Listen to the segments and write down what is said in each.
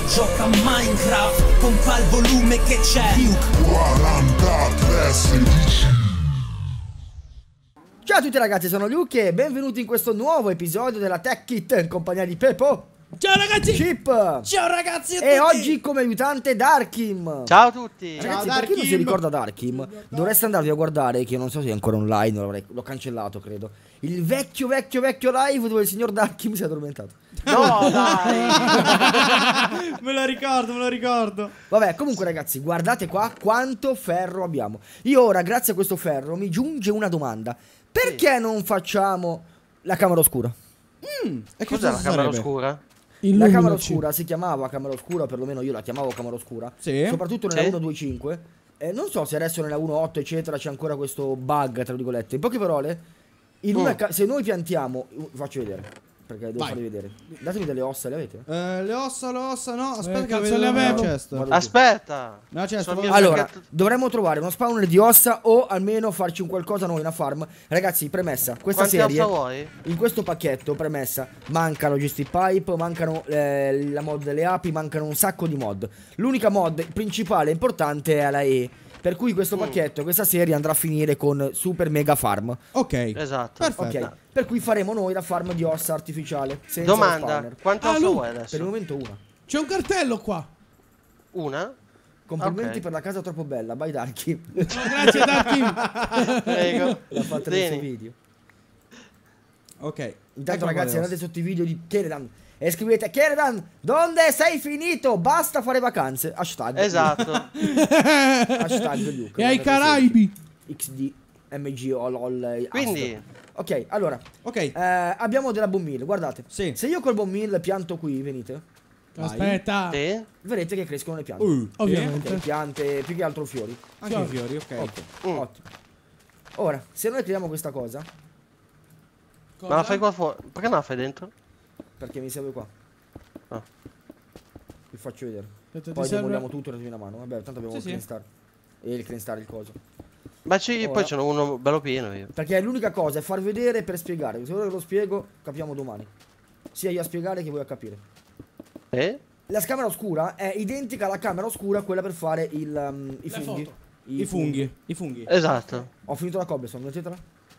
gioca a Minecraft, pompa il volume che c'è. 4316. Ciao a tutti ragazzi, sono Luke e benvenuti in questo nuovo episodio della Tech Kit in compagnia di Peppo. Ciao ragazzi! Chip. Ciao ragazzi a E tutti! oggi come aiutante Darkim. Ciao a tutti! Ragazzi, Ciao, per chi non si Darkim. ricorda Darkim, dovreste andarvi a guardare, che io non so se è ancora online, l'ho cancellato credo. Il vecchio live dove il signor Darkim si è addormentato. No, dai! Me lo ricordo. Vabbè, comunque ragazzi, guardate qua quanto ferro abbiamo. Io ora, grazie a questo ferro, mi giunge una domanda. Perché non facciamo la camera oscura? E Cos'è la camera oscura? La camera oscura si chiamava camera oscura, perlomeno io la chiamavo camera oscura. Sì. Soprattutto nella Sì. 1.2.5. Non so se adesso nella 1.8 eccetera c'è ancora questo bug, tra virgolette. In poche parole, se noi piantiamo, vi faccio vedere, perché devo Vai. farvi vedere. Datemi delle ossa, le avete? Le ossa, no, aspetta che cazzo vedo le avevo? nella cesta. Vado Aspetta! No, c'è Sul sto- mio Allora, pacchetto- dovremmo trovare uno spawner di ossa o almeno farci un qualcosa noi, una farm. Ragazzi, premessa, questa Quanti serie, ossa vuoi? in questo pacchetto, premessa, mancano Gestic Pipe, mancano la mod delle api, mancano un sacco di mod. L'unica mod principale e importante è la E. Per cui questo pacchetto, questa serie andrà a finire con super mega farm. Ok. Esatto. Perfetto. Ok, per cui faremo noi la farm di ossa artificiale. Senza Domanda, spawner. quante Ah, ossa Lu- vuoi Per il adesso? momento una. C'è un cartello qua. Una? Complimenti Ok. per la casa troppo bella, by Darky. Grazie Darkim. Prego. L'ha fatta nel suo Vieni. video. Ok. Intanto Ecco ragazzi qua le andate sotto i video di Keredan e scrivete Keredan, dove sei finito? Basta fare vacanze. Hashtag. Esatto. Hashtag Luke. E ai Caraibi. XD MG o LOL. Quindi, Ok, allora. ossa. Ok. Abbiamo della bomb mill, guardate. Sì. Se io col bomb mill pianto qui, venite, Aspetta. sì? vedrete che crescono le piante. Ovviamente. Ok, piante, più che altro fiori. Anche i fiori, ok. Ok, Mm. ottimo. Ora, se noi creiamo questa cosa, Ma la fai qua fuori? Perché non la fai dentro? perché mi serve qua. Ah. Vi faccio vedere. Aspetta, ti Poi serve- demoliamo tutto e datemi una mano. Vabbè, tanto abbiamo Sì, il sì. clean star. E il clean star, il coso. Ma Ora. poi ce n'ho uno bello pieno io. Perché l'unica cosa è far vedere per spiegare. Se ora ve lo spiego, capiamo domani. Sia io a spiegare che voi a capire. Eh? La camera oscura è identica alla camera oscura, quella per fare i Le funghi. foto. I funghi. I funghi. Esatto. Ho finito la cobblestone, mettetela?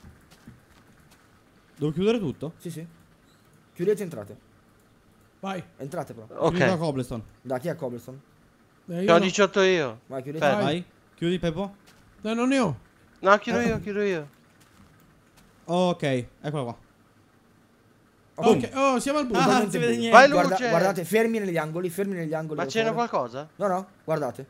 Devo chiudere tutto? Sì, sì. Chiudete e entrate. Vai. Entrate però. Chiudi la Ok. cobblestone. Da chi ha cobblestone? Io Ne ho no. 18 io. Vai, chiudete. Aspetta. Vai. Chiudi Peppo. No, non ne ho. No, chiudo io. Ok. Eccola qua. Ok. Oh, siamo al buio. Ah, Totalmente si vede buio. niente. Vai, Guarda- luce. guardate, fermi negli angoli, Ma da c'è fuori. qualcosa? No, no, guardate.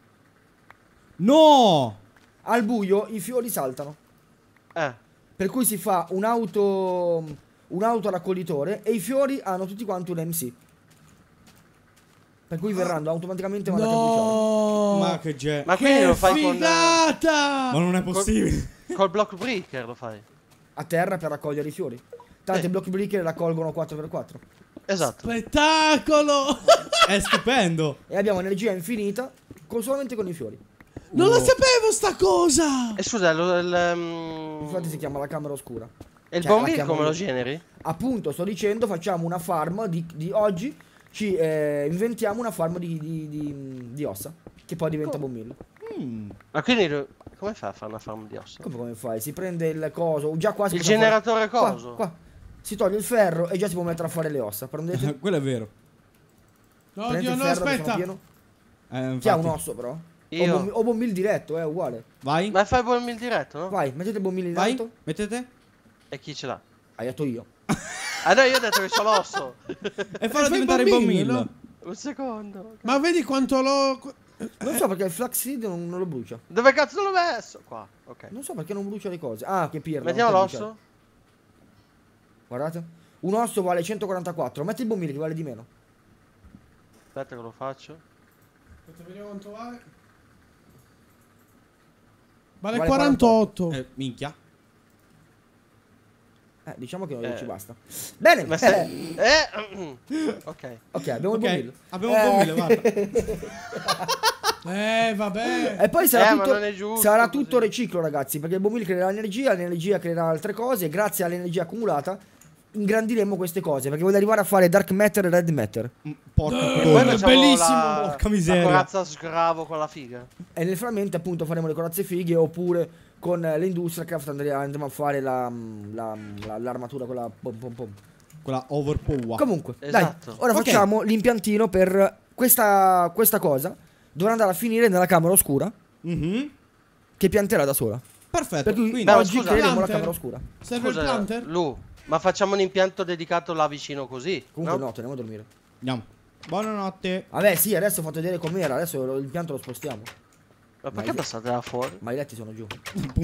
No! Al buio i fiori saltano. Per cui si fa un autoraccoglitore e i fiori hanno tutti quanti un MC. Per cui verranno automaticamente mandati a bruciare. No. Ma che ge... Ma quindi Che lo fai figata. Ma non è possibile. col block breaker lo fai. A terra per raccogliere i fiori. Tanto i block breaker raccolgono 4x4. Esatto. Spettacolo. È stupendo. E abbiamo energia infinita solamente con i fiori. Non la sapevo sta cosa. E scusa, Infatti si chiama la camera oscura. e il Cioè, la bombil chiamo come io. lo generi? Appunto, sto dicendo, facciamo una farm di oggi. Ci inventiamo una farm di ossa. Che poi diventa bombilla. Ma quindi come fai a fare una farm di ossa? Come fai? Si prende il coso. Già qua si Il può fare- generatore qua, coso? qua. Si toglie il ferro e già si può mettere a fare le ossa. Prendete. Quello è vero. No, Prendete Dio, il no, ferro, che sono aspetta. pieno. Chi ha Infatti. un osso però? Io. O bombil diretto, è uguale. Vai. Ma fai il bombil diretto, no? Vai, mettete il bombil in Vai. alto. Mettete. E chi ce l'ha? Hai detto io. Ah no, io ho detto che c'ho l'osso. E farlo fai diventare bambino, bombino. no? Un secondo. Ma vedi quanto lo... Non so perché il flax seed non lo brucia. Dove cazzo l'ho messo? Qua, ok. Non so perché non brucia le cose. Ah, che pirla. Mettiamo non può bruciare. l'osso? Guardate. Un osso vale 144. Metti il bombil che vale di meno. Aspetta che lo faccio. Aspetta, vediamo quanto vale. Vale Vale 48. Minchia. Diciamo che non ci basta. Bene. Ma se... ok. Ok, abbiamo il Ok. bombil. Abbiamo un bombile, guarda. Vabbè. E poi sarà, ma tutto, non è giusto sarà così. tutto riciclo, ragazzi. Perché il bombil creerà energia, l'energia creerà altre cose. E grazie all'energia accumulata ingrandiremo queste cose. Perché voglio arrivare a fare dark matter e red matter. Porca E poi puttana. facciamo bellissimo, porca la miseria. corazza sgravo con la figa. E nel frammento appunto faremo le corazze fighe oppure con l'Industria Craft andremo a fare l'armatura con la pom pom pom. Quella overpower. Comunque, Esatto. dai, ora Ok. facciamo l'impiantino per questa cosa. Dovrà andare a finire nella camera oscura Mhm. che pianterà da sola. Perfetto. Per cui Quindi, oggi scusa, creeremo la planter. camera oscura. Serve il Scusa, planter? Lu, ma facciamo un impianto dedicato là vicino così? Comunque no? no, teniamo a dormire. andiamo. Buonanotte. Vabbè sì, adesso ho fatto vedere com'era, adesso l'impianto lo spostiamo. Ma perché passate là fuori? Ma i letti sono giù.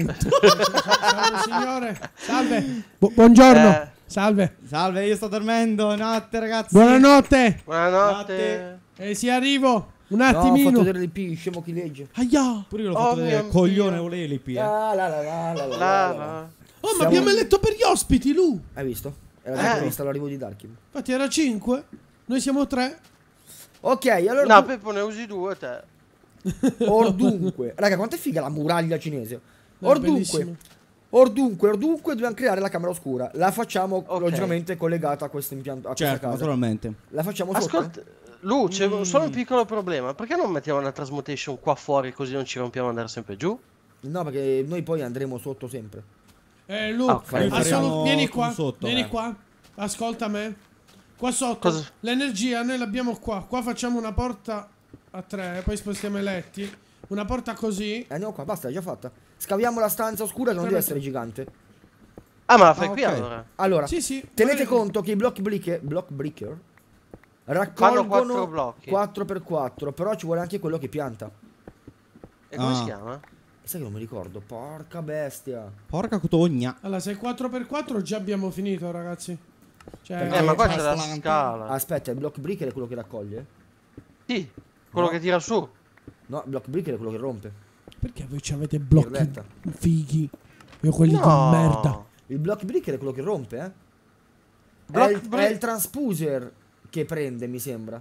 Salve signore. Salve. Buongiorno. Eh. Salve. Salve, io sto dormendo. Notte, ragazzi. Buonanotte. Buonanotte. Sì, arrivo. Un No, ho fatto attimino. vedere l'IP, scemo chi legge. Aia. Pure io l'ho Oh fatto vedere. mio Coglione, Dio. volevi l'IP, La, la, la, la, la, la, la, Là, la. là. Oh, ma Siamo- abbiamo eletto per gli ospiti, Lu. Hai visto? Era già prevista l'arrivo di Darkin. Infatti era 5. Noi siamo 3. Ok, allora No, Peppo ne usi due te. ordunque. Raga, quanto è figa la muraglia cinese. No, Ordunque. bellissimo. Ordunque dobbiamo creare la camera oscura. La facciamo Ok. logicamente collegata a questo impianto, a questa Certo, casa. naturalmente. La facciamo sotto? Ascolta, Lu, c'è solo un piccolo problema. Perché non mettiamo una transmutation qua fuori così non ci rompiamo ad andare sempre giù? No, perché noi poi andremo sotto sempre. Lu, faremo vieni tutto qua. sotto, Vieni qua. Ascolta me. Qua sotto. Cosa? L'energia noi l'abbiamo qua. Qua facciamo una porta a 3. Poi spostiamo i letti. Una porta così. Andiamo qua, basta, è già fatta. Scaviamo la stanza oscura che non deve essere gigante. Ah, ma la fai Ah, qui ok. allora? Allora, Sì, sì. tenete magari- conto che i block breaker Fanno raccolgono 4 blocchi. 4x4, però ci vuole anche quello che pianta. E come Ah. si chiama? Sai che non mi ricordo, porca bestia. Porca cotogna. Allora, se è 4x4 già abbiamo finito, ragazzi. Cioè, Ma qua c'è basta la la- scala. Aspetta, il block breaker è quello che raccoglie? Sì, quello No. che tira su. No, il block breaker è quello che rompe. perché voi ci avete blocchi Pirletta. fighi? Io quelli di No. merda. Il block breaker è quello che rompe, eh? Block è, è break- il transpuser che prende, mi sembra.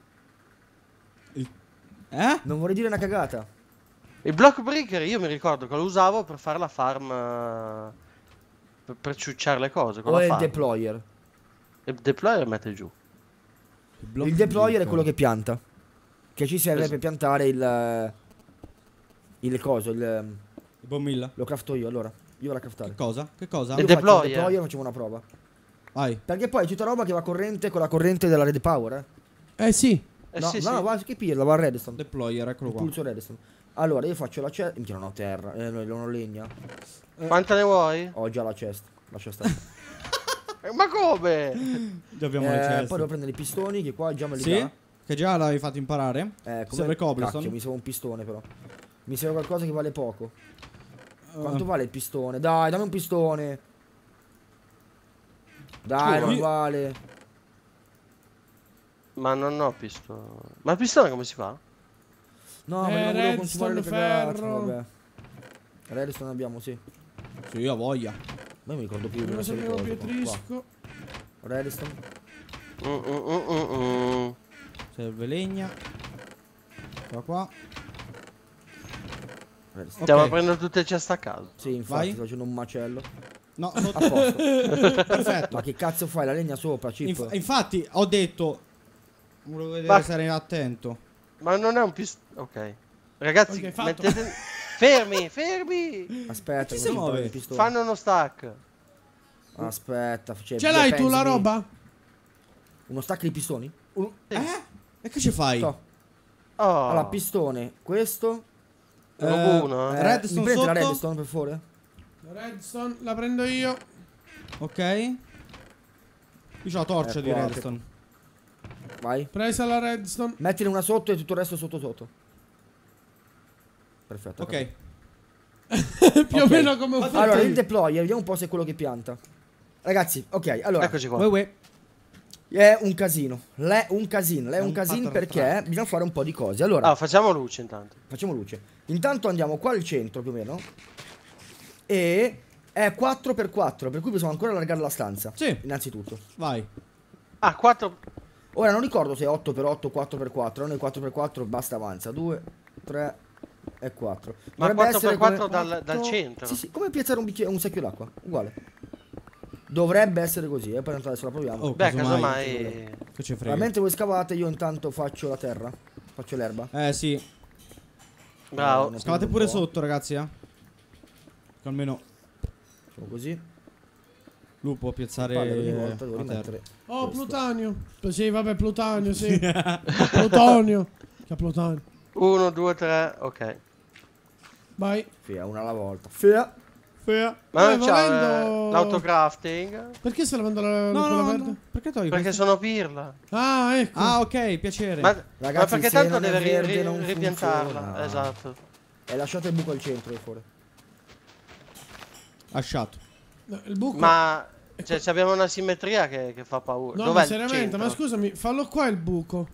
Eh? Non vorrei dire una cagata. Il block breaker io mi ricordo che lo usavo per fare la farm. Per ciucciare le cose con O la è il farm. deployer. E il deployer mette giù. Il deployer è quello che pianta. Che ci serve Es- per piantare il coso, Il bombilla. lo crafto io, allora. Io vado a Che craftare. cosa? Che cosa? Il Io faccio deployer. il deployer, facciamo una prova. Vai. Perché poi è tutta roba che va corrente con la corrente della Red Power, Eh sì. No, Sì, no, sì. va, che pirla, va a Redstone. Deployer, eccolo Il qua. pulso Redstone. Allora, io faccio la chest. Minchia, non ho terra. Non ho legna. Quanta ne vuoi? Ho già la chest. Lascia stare. Ma come? Già abbiamo le ceste. Poi devo prendere i pistoni, che qua già me li Sì? dà. Che già l'avevi fatto imparare? Serve cobblestone. Cacchio, mi serve un pistone però. Mi serve qualcosa che vale poco. Uh. Quanto vale il pistone? Dai, dammi un pistone. Dai, non Io- vale. Ma non ho pistone. Ma il pistone come si fa? No, ma non volevo consumare le Redstone, cagate. ferro. Vabbè. Redstone abbiamo, sì. Sì, io ho voglia. Ma io mi ricordo più di Io una se serie lo di cose. Qua. pietrisco. Redstone. Serve legna. Qua. Redstone. Stiamo Ok. aprendo tutte le ceste a caso. Sì, infatti, Vai. sto facendo un macello. No, A sotto. posto. Perfetto. Ma che cazzo fai? La legna sopra, chip. Infatti, ho detto. Volevo vedere Ma- se eri attento. Ma non è un pistone. Ok. Ragazzi, Ok, fatto. mettete. Fermi, fermi! Aspetta, Chi come si muove? fare il pistone? Fanno uno stack. Aspetta, c'è Ce l'hai tu la pensami. roba? Uno stack di pistoni? E che ci fai? No. Oh. Allora, pistone, questo. Robo uno, Mi Redstone prendi la sotto? redstone per favore? Redstone, la prendo io. Ok. Io ho la torcia di qua, redstone. Vai. Presa la redstone. Mettine una sotto e tutto il resto sotto sotto. Perfetto. Ok. Più o Ok. meno come ho fatto Allora, il io. deployer, vediamo un po' se è quello che pianta. Ragazzi, ok, allora. Eccoci qua. Uè. È un casino. L'è un casino. L'è È un un casino pattern perché bisogna fare un po' di cose. Allora, Ah, facciamo luce intanto. facciamo luce. Intanto andiamo qua al centro più o meno. E è 4x4, per cui bisogna ancora allargare la stanza. Sì. Innanzitutto. Vai. Ah, 4. Ora non ricordo se è 8x8, 4x4. Noi 4x4 basta avanza. 2, 3 e 4. Ma Dovrebbe essere 4x4 come- dal centro. Sì, sì, come piazzare un secchio d'acqua. Uguale. Dovrebbe essere così, poi tanto adesso la proviamo. Oh, Beh, casomai. casomai. Che ci frega. Mentre voi scavate, io intanto faccio la terra. Faccio l'erba. Sì. Bravo. Ne Scavate prendo pure un po'. sotto, ragazzi, Che almeno Facciamo così. lui può piazzare Palle, ogni volta devo la terra. rimettere. Oh, questo. Plutonio. Sì, vabbè, Plutonio, sì. Plutonio. Che Plutonio. 1, 2, 3, ok. Vai. Fia, una alla volta. Fia. Ma non c'ha volendo- l'autocrafting? Perché stai lavando la No, quella no, verde? no. Perché togli Perché questo? sono pirla. Ah, ecco. Ah, ok, piacere. Ma Ragazzi, perché se tanto non è deve verde non ripiantarla. funziona. Esatto. E lasciate il buco al centro di fuori. Lasciato. No, il buco. Ma cioè, abbiamo una simmetria che fa paura. No, Dov'è ma il seriamente, centro? ma scusami, fallo qua il buco.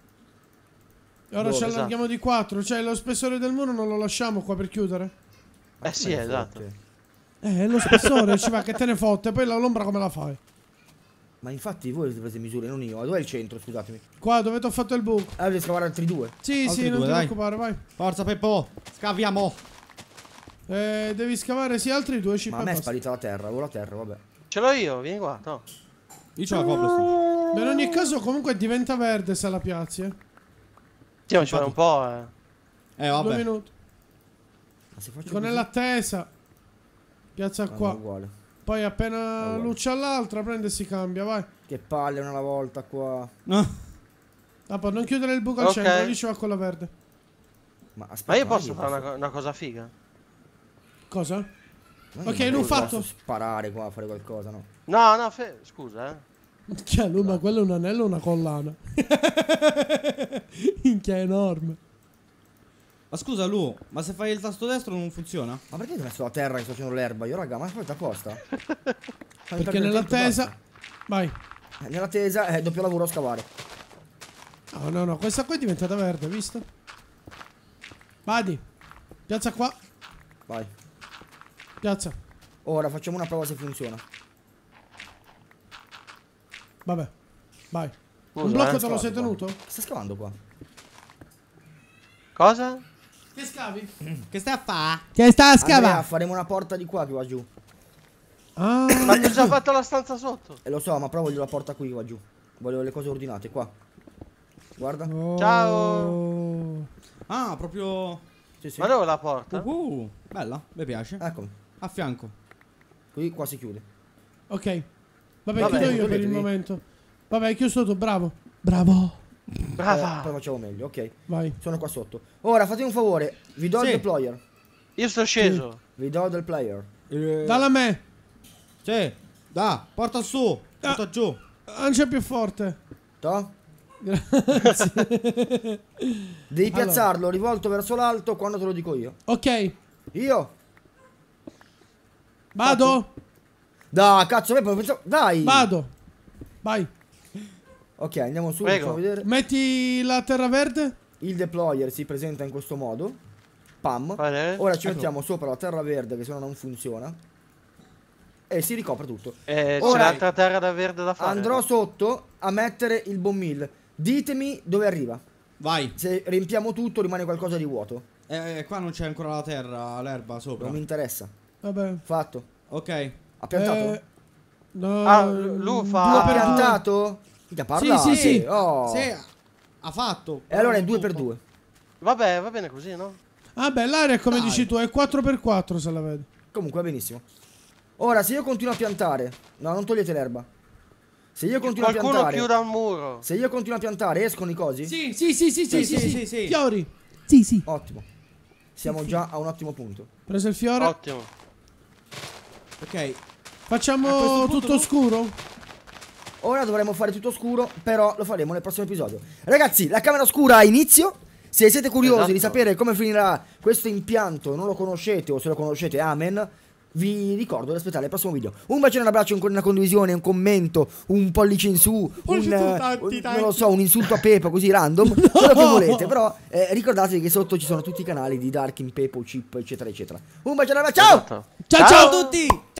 E ora Dove? ci allarghiamo di 4. Cioè, lo spessore del muro non lo lasciamo qua per chiudere? Sì, Me ne esatto. fotte. Lo spessore ci va, che te ne fotte. Poi l'ombra come la fai? Ma infatti voi avete preso misure, non io. Dov'è il centro, scusatemi? Qua dove ti ho fatto il buco. Ah, devi scavare altri due. Sì, Altri sì, non due, ti dai. preoccupare, vai. Forza, Peppo. Scaviamo. Devi scavare, sì, altri 2 Ma a me è sparita la terra, avevo la terra, vabbè. Ce l'ho io, vieni qua. No. Io c'ho la cobblestone. Ma in ogni caso comunque diventa verde se la piazzi, Sì, ma ci vuole un po', 2 Vabbè. minuti. Ma se faccio Con così, nell'attesa. Piazza no, è qua. uguale. Poi appena Uguale. luce all'altra prende e si cambia, vai. Che palle una alla volta qua. No. Ah, poi non chiudere il buco al Ok. centro, lì ci va quella verde. Ma aspetta, Ma io non è posso che fare una cosa figa? Cosa? non è Ok, che l'ho posso fatto. sparare qua a fare qualcosa, no? No, no, scusa, Minchia, lui, ma quello è un anello o una collana? Minchia, è enorme. Ma scusa, Lu, ma se fai il tasto destro non funziona? Ma perché ti hai messo la terra che sto facendo l'erba? Io raga, ma aspetta apposta. Perché nell'attesa. Vai. Nella tesa è doppio lavoro a scavare. No, no, no, questa qua è diventata verde, visto? Vadi. Piazza qua. Vai. Piazza. Ora facciamo una prova se funziona. Vabbè. Vai. Scusa, Un blocco te lo Scavate sei qua. tenuto? Che sta scavando qua? Cosa? Che scavi? Che stai a fa? Che sta a Andrea, faremo una porta di qua che va giù. Ah. Ma ti ho già fatto la stanza sotto. E lo so, ma però voglio la porta qui che va giù. Voglio le cose ordinate qua. Guarda. Oh. Ciao. Ah, proprio... Sì, sì. Ma dove la porta? Bella, mi piace. Eccomi. A fianco. Qui qua si chiude. Ok. Vabbè, Vabbè, chiudo io per il chiudeteli. momento. Vabbè, hai chiuso tu, bravo. Bravo. Brava. Poi facciamo meglio, ok. Vai. Sono qua sotto. Ora fatemi un favore. Vi do Sì. il deployer. Io sto sceso. Vi do del player. Dalla me. Sì, da, porta su, porta giù. Lancia più forte. To? Grazie. Devi Allora. piazzarlo rivolto verso l'alto quando te lo dico io. Ok. Io? Vado. Dai, cazzo, dai. Vado. Vai. Ok, andiamo su, Prego. facciamo vedere. Metti la terra verde. Il deployer si presenta in questo modo. Pam. Vale. Ora ci Ecco. mettiamo sopra la terra verde che se no non funziona. E si ricopre tutto. C'è Ora- l'altra terra da verde da fare. Andrò sotto a mettere il bomb mill. Ditemi dove arriva. Vai. Se riempiamo tutto rimane qualcosa di vuoto. Qua non c'è ancora la terra, l'erba sopra. Non mi interessa. Vabbè. Fatto. Ok. Ha piantato? No. Ah, lui fa- Ha due per due. piantato? Mica parla. Sì, sì. Oh. Sì, ha fatto. E allora è Tutto. 2x2. Vabbè, va bene così, no? Vabbè, l'area è come Dai. dici tu, è 4x4 se la vedi. Comunque va benissimo. Ora se io continuo a piantare. No, non togliete l'erba. Se io continuo a Qualcuno piantare. chiuda un muro. Se io continuo a piantare escono i cosi? Sì, sì, sì, sì, sì, Sì, sì, sì, sì. Fiori. Sì, sì. Ottimo. Siamo già a un ottimo punto. Preso il fiore. Ottimo. Ok. A Facciamo questo punto tutto no? scuro. Ora dovremo fare tutto scuro, però lo faremo nel prossimo episodio. Ragazzi, la camera oscura ha inizio. Se siete curiosi di Esatto. sapere come finirà questo impianto, non lo conoscete o se lo conoscete, amen. Vi ricordo di aspettare il prossimo video. Un bacione, un abbraccio, una condivisione, un commento, un pollice in su, non lo so, un insulto a Pepo così random, quello che volete. Però ricordatevi che sotto ci sono tutti i canali di Darkin, Pepo, Chip, eccetera, eccetera. Un bacione, un abbraccio, ciao! Esatto. Ciao, ciao. tutti!